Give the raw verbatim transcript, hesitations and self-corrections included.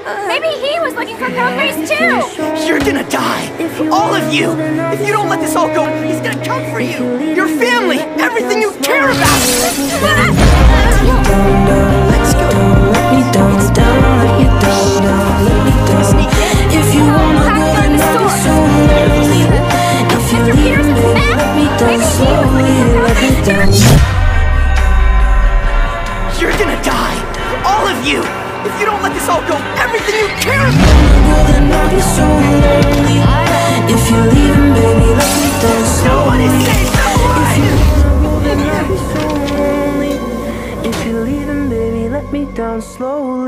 Maybe he was looking for Paleface too! You're gonna die! All of you! If you don't let this all go, he's gonna come for you! Your family! Everything you care about! Let's go! Let me down, down, let me down, down, let me down. If you wanna go, then I'll be so lonely. If you leave me, let me down slowly, let me down. You're gonna die! All of you! If you don't let this all go, everything you care about! Then I'll be so lonely. If you leave me, baby, let me down slowly. Nobody saves no Then I'll be so lonely. If you leave me, baby, let me down slowly.